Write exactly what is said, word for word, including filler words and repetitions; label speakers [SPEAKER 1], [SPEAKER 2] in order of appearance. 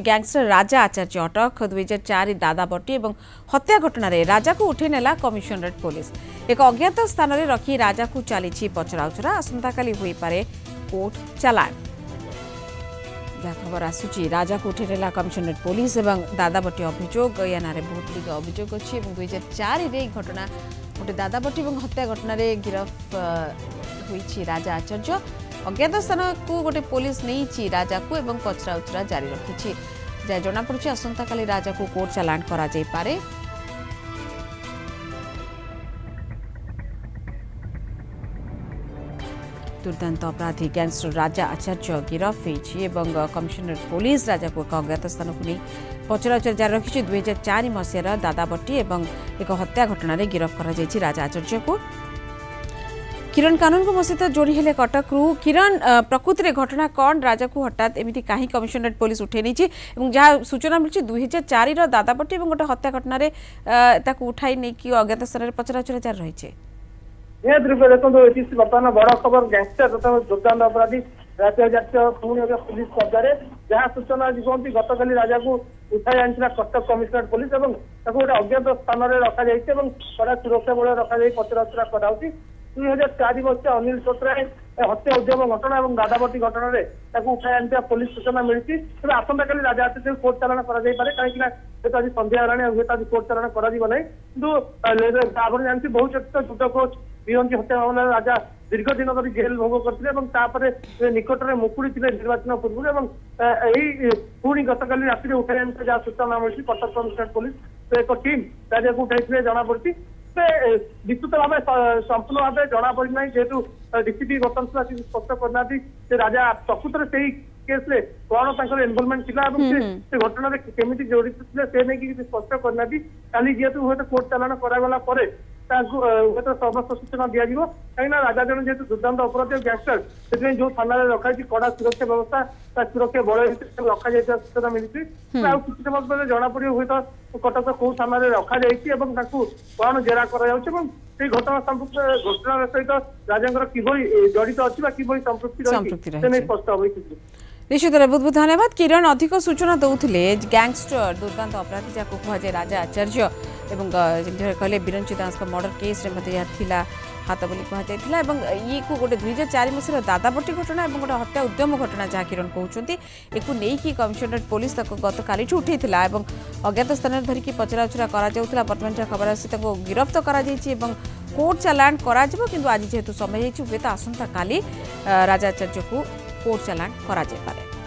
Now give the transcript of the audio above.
[SPEAKER 1] Gangster राजा आचार्य अटक दुई हजार चार दादा बटी और हत्या घटन राजा को उठे नेला कमिशनरेट पुलिस एक अज्ञात स्थान में रखी राजा को चली पचराउचरा आसंता काली हुई पारे कोर्ट चालान जहाँ खबर आसूची राजा को उठे नेला कमिशनरेट पुलिस और दादा बटी अभियोग या ना बहुत गुड़िक अभियोग अच्छी दुई हजार चार घटना गोटे दादा बटी और हत्या घटन गिरफ हुई राजा आचार्य अज्ञात स्थान को गोटे पुलिस नहीं राजा को एवं पचराउचरा जारी रखी जहाँ जमापड़ी आसंता काली राजा को कोर्ट चालान करा जाई पारे। दुर्दांत अपराधी गैंगस्टर राजा आचार्य गिरफ होती कमिशनरेट पुलिस राजा को एक अज्ञात स्थान को नहीं पचराउचरा जारी रखी दुई हजार चार मसीहार दादा बटी और एक हत्या घटन गिरफ कर राजा आचार्य को। किरण कानून को मो सहित जोड़ी हेले कटक रू किरण प्रकृति में घटना कौन राजा को हठात एमती कहीं कमिशनरेट पुलिस उठे नहीं जहाँ सूचना मिली दुई हजार चार दादा बटी और गोटे हत्या घटन उठाई नहीं कि अज्ञात स्थान में पचराउचरा जारी रही
[SPEAKER 2] देखो बर्तमान बड़ खबर गैंगस्टर तथा दुर्दांत अपराधी राजा आचार्य पुणी पुलिस कब्जा जहाँ सूचना कहते गत काली राजा को उठाई आनी कटक कमिशनरेट पुलिस और गोटे अज्ञात स्थान में रखा कड़ा सुरक्षा बल रखा पचराउचरा कराई दुई हजार चार मसीहा अनिल चोत्राय हत्या उद्यम घटना और दादाबटी घटन में उठाई आनी पुलिस सूचना मिली तेज आसंता काली राजा आचार्य कोर्ट चालान करें कहीं आज सन्ध्या हेला हूँ आज कोर्ट चालान कर जानते बहुत चर्चित जुट कोच विरंची हत्या मामला राजा दीर्घ दिन धरी जेल भोग करते निकट में मुकुड़ी थे निर्वाचन पूर्व यही पुणी गत काली राति उठाई आनी जहाँ सूचना मिली कटक कमिशनरेट पुलिस एक टीम राजा को उठाई जमापड़ी विस्तृत भाव संपूर्ण भाव जना पड़ना जेहेतु डीसीपी गठन स्पष्ट करना राजा प्रकृत से केस रे कौन इनवॉल्वमेंट थिला घटना केमी जड़ित थे से नहीं स्पष्ट करना काली जेहेतु हूँ कोर्ट चालान करागला समस्त सूचना दि कहीं राजा जन जेहेतु दुर्दांत अपराधी गैंगस्टर से जो थाना रखा कड़ा सुरक्षा व्यवस्था सुरक्षा बल रखा सूचना मिली किसी समय जमापड़ हूँ कटक कौ थाना रखा कौन जेरा कर घटना संपुक्त घटना सहित राजा किभली जड़ित अच्छी कि संपृक्ति रही स्पष्ट हम
[SPEAKER 1] निश्चित बहुत बहुत धन्यवाद किरण अधिक सूचना दौले गैंगस्टर दुर्दांत अपराधी जहाँ कहुए राजा आचार्य एवं कहले बिरंची दास मर्डर केस हाथ बोली कहुला ये को गोटे दुई हजार चार मसीह दादा बटी घटना और गोटे हत्या उद्यम घटना जहाँ किरण कहते एक कमिशनरेट पुलिस गत काली उठे और अज्ञात स्थान में धरिकी पचराउचरा करा बर्तमान जहाँ खबर आसी गिरफ्त कर कोर्ट चालान करा किंतु आज जेहेतु समय हूँ तो आसंता काली राजा आचार्य को कोर्ट चालान करा जाय पारे।